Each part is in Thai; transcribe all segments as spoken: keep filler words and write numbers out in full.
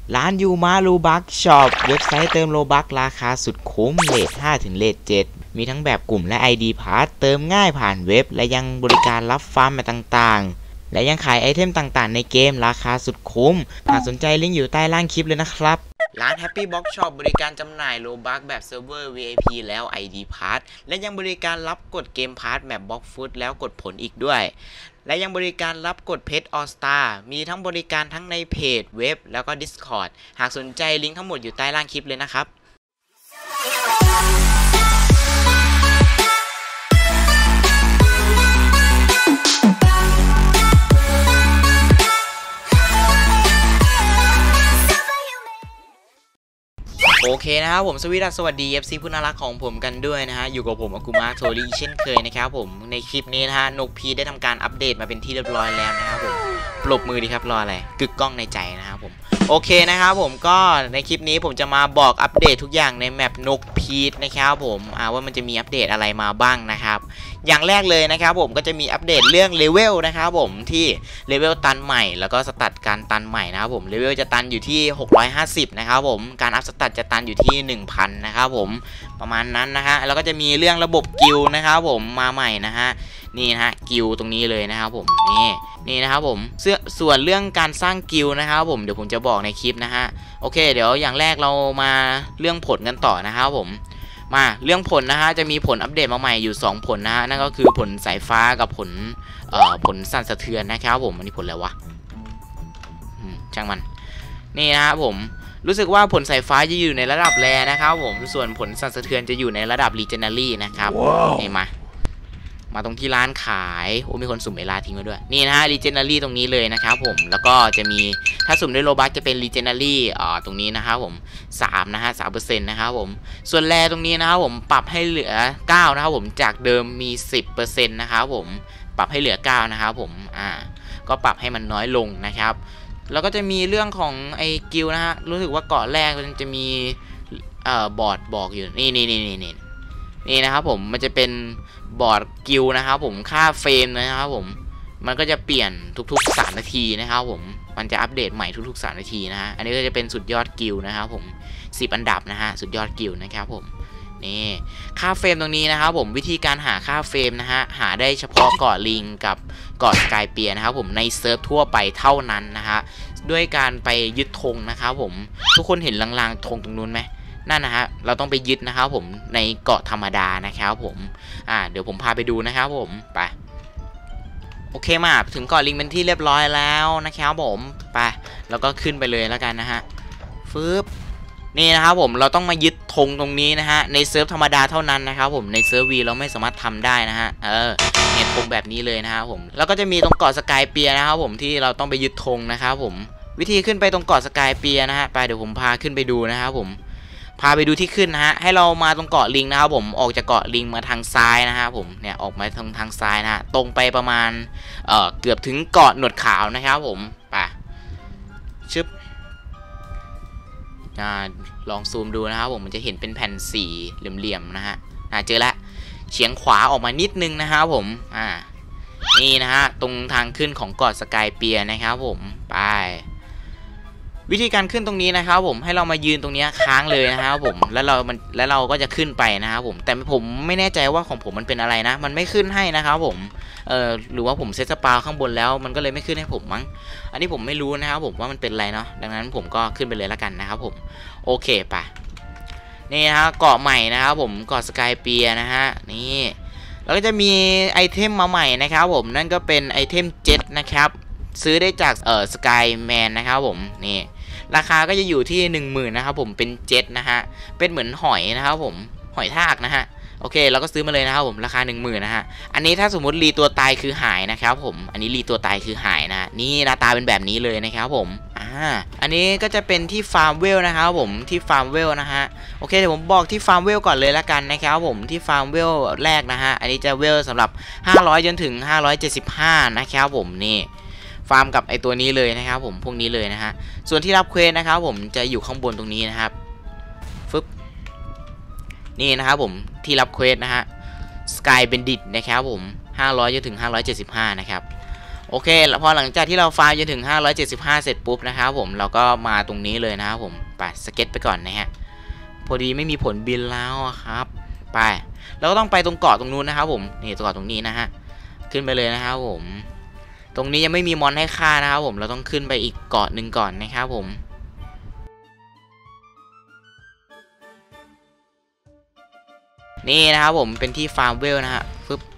ร้านยูมารูบักช็อปเว็บไซต์เติมโลบักราคาสุดคุ้มเรทห้าถึงเรทเจ็ดมีทั้งแบบกลุ่มและ ไอ ดี Pass เติมง่ายผ่านเว็บและยังบริการรับฟาร์มแบบต่างๆและยังขายไอเทมต่างๆในเกมราคาสุดคุ้มหากสนใจลิงก์อยู่ใต้ล่างคลิปเลยนะครับร้าน Happy Box Shop บริการจำหน่ายโลบักแบบเซิร์ฟเวอร์ วี ไอ พี แล้ว ไอ ดี Pass และยังบริการรับกดเกมพาร์ทแบบบล็อกฟุตแล้วกดผลอีกด้วยและยังบริการรับกดเพชร All Star มีทั้งบริการทั้งในเพจเว็บแล้วก็ Discord หากสนใจลิงก์ทั้งหมดอยู่ใต้ล่างคลิปเลยนะครับโอเคนะครับผมสวีดัสสวัสดี เอฟ ซี ผู้น่ารักของผมกันด้วยนะฮะอยู่กับผมอากุมาโทริเช่นเคยนะครับผมในคลิปนี้นะฮะนกพีได้ทำการอัปเดตมาเป็นที่เรียบร้อยแล้วนะครับผมปรบมือดีครับรออะไรกึกก้องในใจนะครับผมโอเคนะครับผมก็ในคลิปนี้ผมจะมาบอกอัปเดตทุกอย่างในแมปนกพีนะครับผมว่ามันจะมีอัปเดตอะไรมาบ้างนะครับอย่างแรกเลยนะครับผมก็จะมีอัปเดตเรื่องเลเวลนะครับผมที่เลเวลตันใหม่แล้วก็สตัดการตันใหม่นะครับผมเลเวลจะตันอยู่ที่หกร้อยห้าสิบนะครับผมการอัพสตัดจะตันอยู่ที่ หนึ่งพัน นะครับผมประมาณนั้นนะฮะแล้วก็จะมีเรื่องระบบกิลด์นะครับผมมาใหม่นะฮะนี่นะฮะกิลด์ตรงนี้เลยนะครับผมนี่นี่นะครับผมส่วนเรื่องการสร้างกิลด์นะครับผมเดี๋ยวผมจะบอกในคลิปนะฮะโอเคเดี๋ยวอย่างแรกเรามาเรื่องผลกันต่อนะครับผมมาเรื่องผลนะฮะจะมีผลอัปเดตมาใหม่อยู่สองผลนะฮะนั่นก็คือผลสายฟ้ากับผลเอ่อผลสั่นสะเทือนนะครับผมอันนี้ผลอะไรวะช่างมันนี่นะครับผมรู้สึกว่าผลสายฟ้าจะอยู่ในระดับแรนะครับผมส่วนผลสั่นสะเทือนจะอยู่ในระดับ Legendary นะครับ wow. นี่มามาตรงที่ร้านขายโอ้มีคนสุ่มเวลาทิ้งไว้ด้วยนี่นะฮะ Legendary ตรงนี้เลยนะครับผมแล้วก็จะมีถ้าสุ่มด้วยโลบัคจะเป็น Legendary อ่าตรงนี้นะครับผมสามนะฮะ สามเปอร์เซ็นต์ นะครับผมส่วนแรตรงนี้นะครับผมปรับให้เหลือเก้านะครับผมจากเดิมมี สิบเปอร์เซ็นต์ นะครับผมปรับให้เหลือเก้านะครับผมอ่าก็ปรับให้มันน้อยลงนะครับแล้วก็จะมีเรื่องของไอ้กิลนะฮะรู้สึกว่าเกาะแรกมันจะมีเอ่อบอร์ดบอกอยู่นี่นี่นี่นี่นี่นี่นะครับผมมันจะเป็นบอร์ดกิลนะครับผมค่าเฟรมนะครับผมมันก็จะเปลี่ยนทุกๆสามนาทีนะครับผมมันจะอัปเดตใหม่ทุกๆสามนาทีนะฮะอันนี้ก็จะเป็นสุดยอดกิลนะครับผมสิบอันดับนะฮะสุดยอดกิลนะครับผมนี่ค่าเฟรมตรงนี้นะครับผมวิธีการหาค่าเฟรมนะฮะหาได้เฉพาะเกาะลิงกับเกาะสกายเปียร์นะครับผมในเซิร์ฟทั่วไปเท่านั้นนะฮะด้วยการไปยึดธงนะครับผมทุกคนเห็นลางๆธงตรงนู้นไหมนั่นนะฮะเราต้องไปยึดนะครับผมในเกาะธรรมดานะครับผมอ่าเดี๋ยวผมพาไปดูนะครับผมไปโอเคมาถึงเกาะลิงเป็นที่เรียบร้อยแล้วนะครับผมไปแล้วก็ขึ้นไปเลยแล้วกันนะฮะฟึบนี่นะครับผมเราต้องมายึดธงตรงนี้นะฮะในเซิร์ฟธรรมดาเท่านั้นนะครับผมในเซิร์ฟวีเราไม่สามารถทำได้นะฮะเออเนี่ยธงแบบนี้เลยนะครับผมแล้วก็จะมีตรงเกาะสกายเปียร์นะครับผมที่เราต้องไปยึดธงนะครับผมวิธีขึ้นไปตรงเกาะสกายเปียร์นะฮะไปเดี๋ยวผมพาขึ้นไปดูนะครับผมพาไปดูที่ขึ้นนะฮะให้เรามาตรงเกาะลิงนะครับผมออกจากเกาะลิงมาทางซ้ายนะฮะผมเนี่ยออกมาทางทางซ้ายนะฮะตรงไปประมาณเอ่อเกือบถึงเกาะหนวดขาวนะครับผมไปชึบลองซูมดูนะครับผมมันจะเห็นเป็นแผ่นสีเหลี่ยมๆนะฮะอ่าเจอแล้วเฉียงขวาออกมานิดนึงนะครับผมอ่านี่นะฮะตรงทางขึ้นของเกาะสกายเปียร์นะครับผมไปวิธีการขึ้นตรงนี้นะครับผมให้เรามายืนตรงนี้ค้างเลยนะครับผมแล้วเรามันแล้วเราก็จะขึ้นไปนะครับผมแต่ผมไม่แน่ใจว่าของผมมันเป็นอะไรนะมันไม่ขึ้นให้นะครับผมเออหรือว่าผมเซตสปาข้างบนแล้วมันก็เลยไม่ขึ้นให้ผมมั้งอันนี้ผมไม่รู้นะครับผมว่ามันเป็นอะไรเนาะดังนั้นผมก็ขึ้นไปเลยแล้วกันนะครับผมโอเคไปนี่นะฮะเกาะใหม่นะครับผมเกาะสกายเปียร์นะฮะนี่แล้วก็จะมีไอเทมมาใหม่นะครับผมนั่นก็เป็นไอเทมเจ็ตนะครับซื้อได้จากเอ่อสกายแมนนะครับผมนี่ราคาก็จะอยู่ที่ หนึ่งหมื่น นะครับผมเป็นเจ็ตนะฮะเป็นเหมือนหอยนะครับผมหอยทากนะฮะโอเคเราก็ซื้อมาเลยนะครับผมราคา หนึ่งหมื่น นะฮะอันนี้ถ้าสมมติรีตัวตายคือหายนะครับผมอันนี้รีตัวตายคือหายนะนี่หน้าตาเป็นแบบนี้เลยนะครับผมอ่าอันนี้ก็จะเป็นที่ฟาร์มเวลนะครับผมที่ฟาร์มเวลนะฮะโอเคเดี๋ยวผมบอกที่ฟาร์มเวลก่อนเลยละกันนะครับผมที่ฟาร์มเวลแรกนะฮะอันนี้จะเวลสำหรับห้าร้อยจนถึงห้าร้อยเจ็ดสิบห้านะครับผมนี่ฟาร์มกับไอตัวนี้เลยนะครับผมพวกนี้เลยนะฮะส่วนที่รับเควสนะครับผมจะอยู่ข้างบนตรงนี้นะครับฟึบนี่นะครับผมที่รับเควสนะฮะ Sky Bandit นะครับผมห้าร้อยจนถึงห้าร้อยเจ็ดสิบห้านะครับโอเคแล้วพอหลังจากที่เราฟาร์มจนถึงห้าร้อยเจ็ดสิบห้าเสร็จปุ๊บนะครับผมเราก็มาตรงนี้เลยนะครับผมไปสเก็ตไปก่อนนะฮะพอดีไม่มีผลบินแล้วครับไปเราก็ต้องไปตรงเกาะตรงนู้นนะครับผมนี่ตรงเกาะตรงนี้นะฮะขึ้นไปเลยนะครับผมตรงนี้ยังไม่มีมอนให้ฆ่านะครับผมเราต้องขึ้นไปอีกเกาะหนึ่งก่อนนะครับผมนี่นะครับผมเป็นที่ฟาร์มเวลนะฮะฟึบ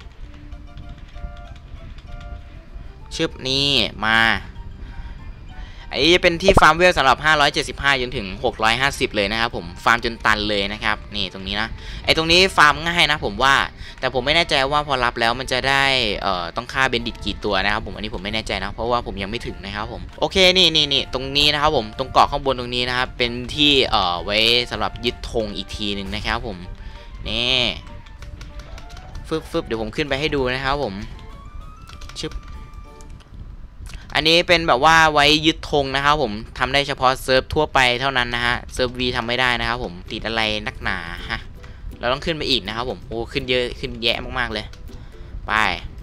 ชึบนี่มาไอ้จะเป็นที่ฟาร์มเวลสำหรับห้าร้อยเจ็ดสิบห้าจนถึงหกร้อยห้าสิบเลยนะครับผมฟาร์มจนตันเลยนะครับนี่ตรงนี้นะไอ้ตรงนี้ฟาร์มง่ายนะผมว่าแต่ผมไม่แน่ใจว่าพอรับแล้วมันจะได้เอ่อต้องฆ่าเบนดิตกี่ตัวนะครับผมอันนี้ผมไม่แน่ใจนะเพราะว่าผมยังไม่ถึงนะครับผมโอเคนี่นี่นี่ตรงนี้นะครับผมตรงเกาะข้างบนตรงนี้นะครับเป็นที่เอ่อไว้สำหรับยึดธงอีกทีหนึ่งนะครับผมนี่ฟึบฟึบเดี๋ยวผมขึ้นไปให้ดูนะครับผมชึบอันนี้เป็นแบบว่าไว้ยึดธงนะครับผมทำได้เฉพาะเซิร์ฟทั่วไปเท่านั้นนะฮะเซิร์ฟวีทำไม่ได้นะครับผมติดอะไรนักหนาฮะเราต้องขึ้นไปอีกนะครับผมโอ้ขึ้นเยอะขึ้นแย่มากๆเลยไป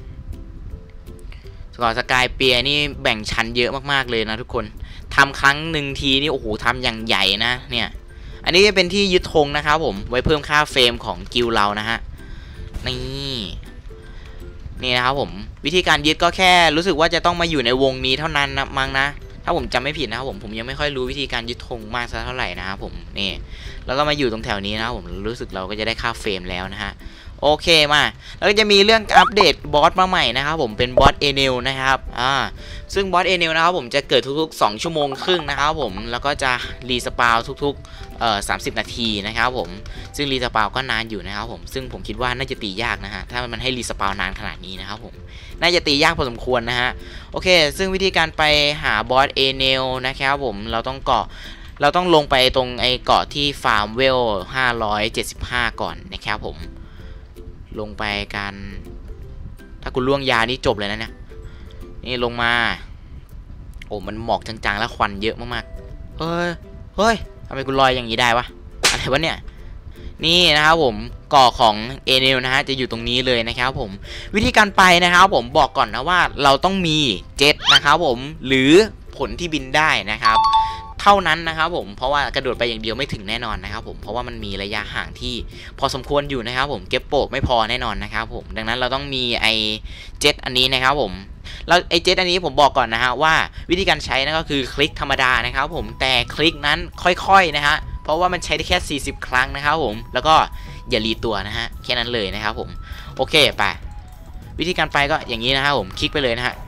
สกอร์สกายเปียนี่แบ่งชั้นเยอะมากๆเลยนะทุกคนทำครั้งหนึ่งทีนี่โอ้โหทำอย่างใหญ่นะเนี่ยอันนี้จะเป็นที่ยึดธงนะครับผมไว้เพิ่มค่าเฟรมของกิลเรานะฮะนี่นี่นะครับผมวิธีการยึดก็แค่รู้สึกว่าจะต้องมาอยู่ในวงนี้เท่านั้นนะมั้งนะถ้าผมจำไม่ผิดนะครับผมผมยังไม่ค่อยรู้วิธีการยึดธงมากสักเท่าไหร่นะครับผมนี่แล้วก็มาอยู่ตรงแถวนี้นะครับผมรู้สึกเราก็จะได้ค่าเฟรมแล้วนะฮะโอเคมาแล้วก็จะมีเรื่องอัปเดตบอสมาใหม่นะครับผมเป็นบอสเอเนลนะครับอ่าซึ่งบอสเอเนลนะครับผมจะเกิดทุกๆสองชั่วโมงครึ่งนะครับผมแล้วก็จะรีสปาวทุกๆเอ่อสามสิบนาทีนะครับผมซึ่งรีสปาวก็นานอยู่นะครับผมซึ่งผมคิดว่าน่าจะตียากนะฮะถ้ามันให้รีสปาวนานขนาดนี้นะครับผมน่าจะตียากพอสมควรนะฮะโอเคซึ่งวิธีการไปหาบอสเอเนลนะครับผมเราต้องเกาะเราต้องลงไปตรงไอ้เกาะที่ฟาร์มเวลห้าร้อยเจ็ดสิบห้าก่อนนะครับผมลงไปกันถ้ากูล่วงยานี่จบเลยนะเนี่ยนี่ลงมาโอ้มันหมอกจางๆแล้วควันเยอะมากๆเฮ้ยเฮ้ยทำไมกูลอยอย่างนี้ได้วะอะไรวะเนี่ยนี่นะครับผมเกาะของเอเนลนะฮะจะอยู่ตรงนี้เลยนะครับผมวิธีการไปนะครับผมบอกก่อนนะว่าเราต้องมีเจ็ตนะครับผมหรือผลที่บินได้นะครับเท่านั้นนะครับผมเพราะว่ากระโดดไปอย่างเดียวไม่ถึงแน่นอนนะครับผมเพราะว่ามันมีระยะห่างที่พอสมควรอยู่นะครับผมเก็บโปกไม่พอแน่นอนนะครับผมดังนั้นเราต้องมีไอเจ็ตอันนี้นะครับผมแล้วไอเจ็ตอันนี้ผมบอกก่อนนะฮะว่าวิธีการใช้นั่นก็คือคลิกธรรมดานะครับผมแต่คลิกนั้นค่อยๆนะฮะเพราะว่ามันใช้ได้แค่สี่สิบครั้งนะครับผมแล้วก็อย่ารีตัวนะฮะแค่นั้นเลยนะครับผมโอเคไปวิธีการไปก็อย่างนี้นะครับผมคลิกไปเลยนะฮะ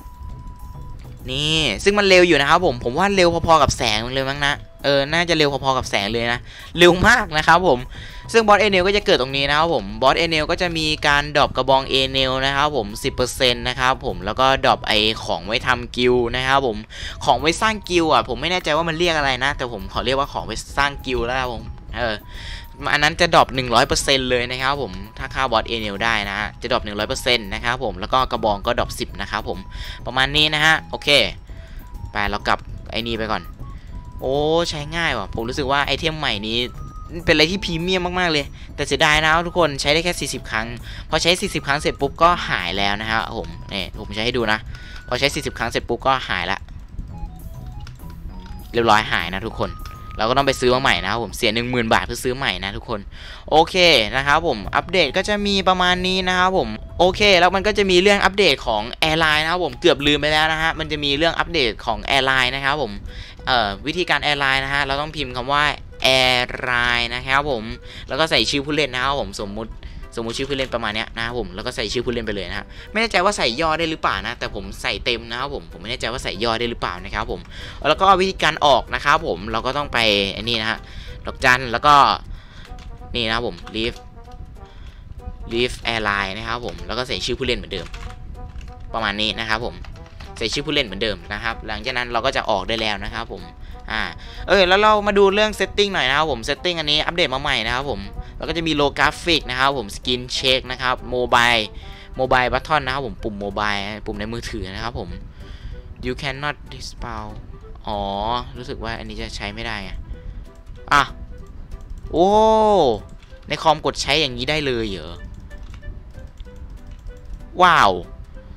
นี่ซึ่งมันเร็วอยู่นะครับผมผมว่าเร็วพอๆกับแสงเลยมั้งนะเออน่าจะเร็วพอๆกับแสงเลยนะเร็วมากนะครับผมซึ่งบอสเอเนลก็จะเกิดตรงนี้นะครับผมบอสเอเนลก็จะมีการดรอปกระบองเอเนลนะครับผม สิบเปอร์เซ็นต์ นะครับผมแล้วก็ดรอปไอของไว้ทำกิลนะครับผมของไว้สร้างกิลอ่ะผมไม่แน่ใจว่ามันเรียกอะไรนะแต่ผมขอเรียกว่าของไว้สร้างกิลแล้วครับผมเอออันนั้นจะดรอป หนึ่งร้อยเปอร์เซ็นต์ เลยนะครับผมถ้าฆ่าบอสเอเนลได้นะฮะจะดรอป หนึ่งร้อยเปอร์เซ็นต์ นะครับผมแล้วก็กระบองก็ดรอปสิบนะครับผมประมาณนี้นะฮะโอเคไปเรากลับไอ้นี่ไปก่อนโอ้ใช้ง่ายว่ะผมรู้สึกว่าไอเทมใหม่นี้เป็นอะไรที่พรีเมียมมากๆเลยแต่เสียดายนะทุกคนใช้ได้แค่สี่สิบครั้งพอใช้สี่สิบครั้งเสร็จปุ๊บก็หายแล้วนะฮะผมนี่ผมใช้ให้ดูนะพอใช้สี่สิบครั้งเสร็จปุ๊บก็หายละเรียบร้อยหายนะทุกคนเราก็ต้องไปซื้อมาใหม่นะครับผมเสีย หนึ่งหมื่น บาทเพื่อซื้อใหม่นะทุกคนโอเคนะครับผมอัปเดตก็จะมีประมาณนี้นะครับผมโอเคแล้วมันก็จะมีเรื่องอัปเดตของแอร์ไลน์นะครับผมเกือบลืมไปแล้วนะฮะมันจะมีเรื่องอัปเดตของแอร์ไลน์นะครับผมเอ่อวิธีการแอร์ไลน์นะฮะเราต้องพิมพ์คำว่าแอร์ไลน์นะครับผมแล้วก็ใส่ชื่อผู้เล่นนะครับผมสมมุติสมมุติชื่อผู้เล่นประมาณนี้นะครับผมแล้วก็ใส่ชื่อผู้เล่นไปเลยนะฮะไม่แน่ใจว่าใส่ย่อได้หรือเปล่านะแต่ผมใส่เต็มนะครับผมผมไม่แน่ใจว่าใส่ย่อได้หรือเปล่านะครับผมแล้วก็วิธีการออกนะครับผมเราก็ต้องไปอันนี้นะฮะดอกจันแล้วก็นี่นะครับผม leave leave airline นะครับผมแล้วก็ใส่ชื่อผู้เล่นเหมือนเดิมประมาณนี้นะครับผมใส่ชื่อผู้เล่นเหมือนเดิมนะครับหลังจากนั้นเราก็จะออกได้แล้วนะครับผมอ่าเออแล้วเรามาดูเรื่อง setting หน่อยนะครับผม setting อันนี้อัปเดตมาใหม่นะครับผมแล้วก็จะมีโลกราฟิกนะครับผมสกินเช็คนะครับโมบายโมบายบัตทอนนะครับผมปุ่มโมบายปุ่มในมือถือนะครับผม you cannot dispel อ๋อรู้สึกว่าอันนี้จะใช้ไม่ได้ไงอ่ะโอ้ในคอมกดใช้อย่างนี้ได้เลยเหรอว้าว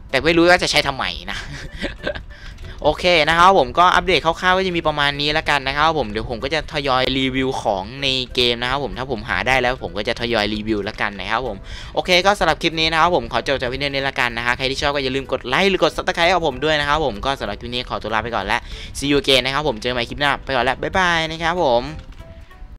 แต่ไม่รู้ว่าจะใช้ทำไมนะ โอเคนะครับผมก็อัปเดตคร่าวๆก็จะมีประมาณนี้แล้วกันนะครับผมเดี๋ยวผมก็จะทยอยรีวิวของในเกมนะครับผมถ้าผมหาได้แล้วผมก็จะทยอยรีวิวแล้วกันนะครับผมโอเคก็สำหรับคลิปนี้นะครับผมขอจบจากวิดีโอนี้แล้วกันนะฮะใครที่ชอบก็อย่าลืมกดไลค์หรือกดซับสไครต์กับผมด้วยนะครับผมก็สำหรับคลิปนี้ขอตัวลาไปก่อนแล้ว see you again นะครับผมเจอกันใหม่คลิปหน้าไปก่อนแล้วบ๊ายบายนะครับผม